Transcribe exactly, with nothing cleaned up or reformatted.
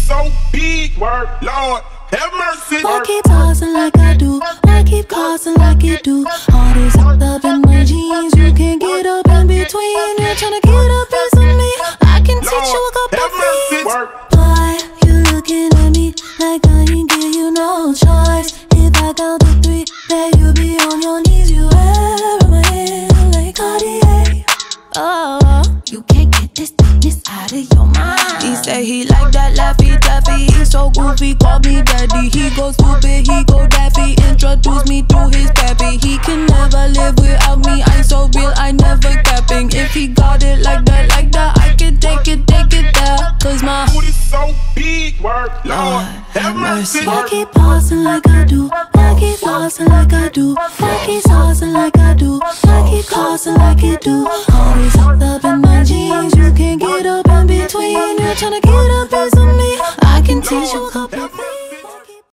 so big, word, Lord, have mercy. I keep tossing like I do, I keep crossing like you do. Heart is hooked up in my jeans, you can't get up in between. You're trying to get up in some me, I can teach you a couple things. Boy, you looking at me like I ain't give you no choice. If I count to three, then you be on your knees. You wear my hand like Cartier. Oh, you can't get this thickness out of your mind. He say he like that laffy taffy. He's so goofy, call me daddy. He go stupid, he go daffy. Introduce me to his pappy. He can never live without me. I'm so real, I never capping. If he got it like that, like that, I can take it, take it there. Cause my booty so big, word, Lord, have mercy. I keep pausing like I do, I keep flossing like I do, I keep saucing like I do, I keep crossing like you do. Always hooked up in my jeans, you can't get up in between. You're trying to get up in some me, I can teach you